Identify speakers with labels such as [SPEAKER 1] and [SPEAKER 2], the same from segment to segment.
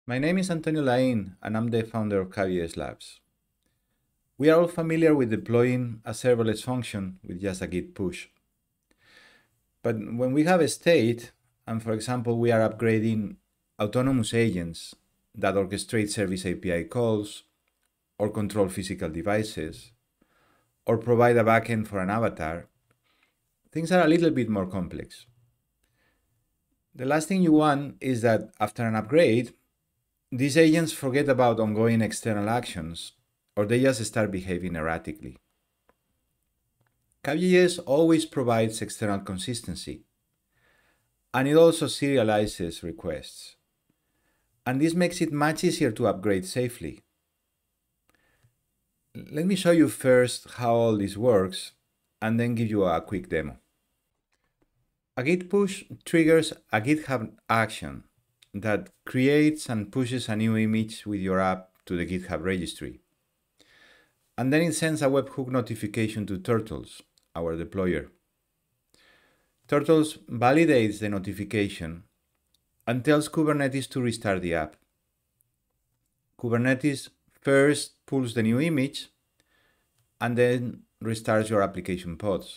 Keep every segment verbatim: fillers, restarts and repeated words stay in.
[SPEAKER 1] My name is Antonio Lain, and I'm the founder of Caf.js Labs. We are all familiar with deploying a serverless function with just a git push. But when we have a state, and for example, we are upgrading autonomous agents that orchestrate service A P I calls, or control physical devices, or provide a backend for an avatar, things are a little bit more complex. The last thing you want is that after an upgrade, these agents forget about ongoing external actions, or they just start behaving erratically. Caf.js always provides external consistency, and it also serializes requests. And this makes it much easier to upgrade safely. Let me show you first how all this works, and then give you a quick demo. A git push triggers a GitHub action that creates and pushes a new image with your app to the GitHub registry. And then it sends a webhook notification to Turtles, our deployer. Turtles validates the notification and tells Kubernetes to restart the app. Kubernetes first pulls the new image and then restarts your application pods.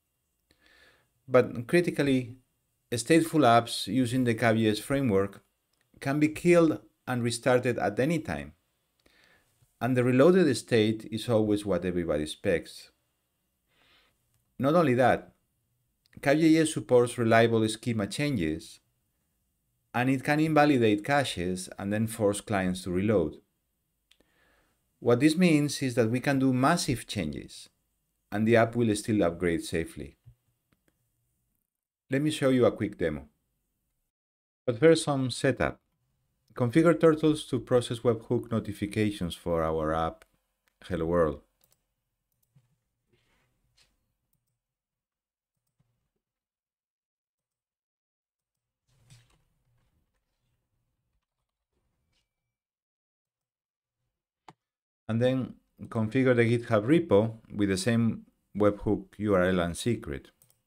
[SPEAKER 1] But critically, stateful apps using the Caf.js framework can be killed and restarted at any time. And the reloaded state is always what everybody expects. Not only that, Caf.js supports reliable schema changes, and it can invalidate caches and then force clients to reload. What this means is that we can do massive changes, and the app will still upgrade safely. Let me show you a quick demo. But first, some setup. Configure Turtles to process webhook notifications for our app, Hello World. And then configure the GitHub repo with the same webhook U R L and secret.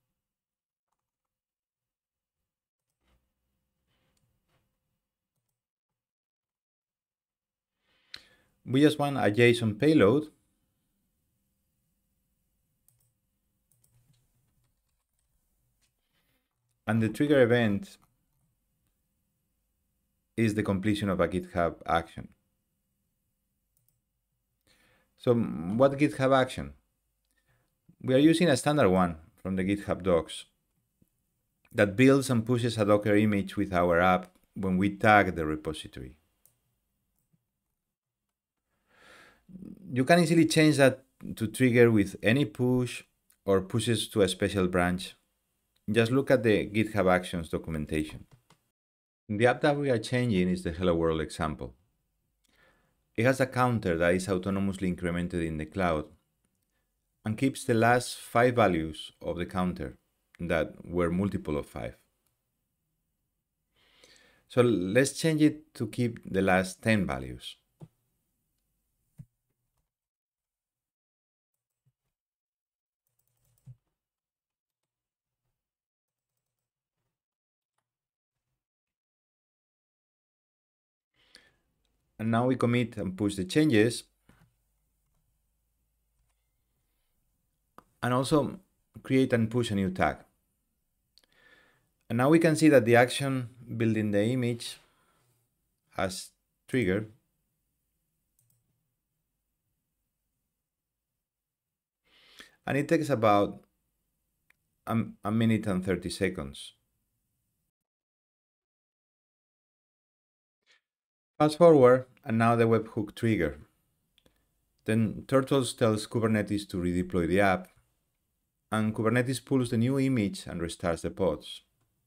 [SPEAKER 1] We just want a JSON payload, and the trigger event is the completion of a GitHub action. So what GitHub action? We are using a standard one from the GitHub docs that builds and pushes a Docker image with our app when we tag the repository. You can easily change that to trigger with any push or pushes to a special branch. Just look at the GitHub Actions documentation. The app that we are changing is the Hello World example. It has a counter that is autonomously incremented in the cloud and keeps the last five values of the counter that were multiple of five. So let's change it to keep the last ten values. And now we commit and push the changes. And also create and push a new tag. And now we can see that the action building the image has triggered. And it takes about a, a minute and thirty seconds. Fast forward, and now the webhook trigger. Then Turtles tells Kubernetes to redeploy the app, and Kubernetes pulls the new image and restarts the pods.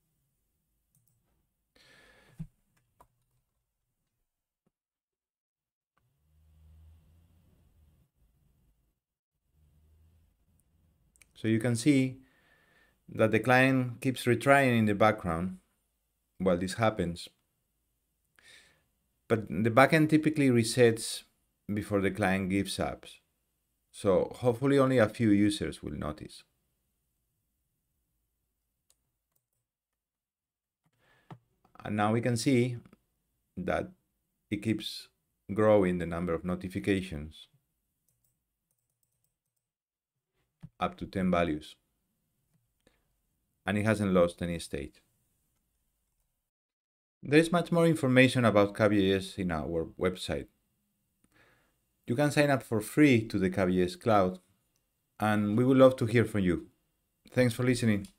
[SPEAKER 1] So you can see that the client keeps retrying in the background while this happens. But the backend typically resets before the client gives up. So hopefully only a few users will notice. And now we can see that it keeps growing the number of notifications up to ten values, and it hasn't lost any state. There is much more information about Caf.js in our website. You can sign up for free to the Caf.js Cloud, and we would love to hear from you. Thanks for listening.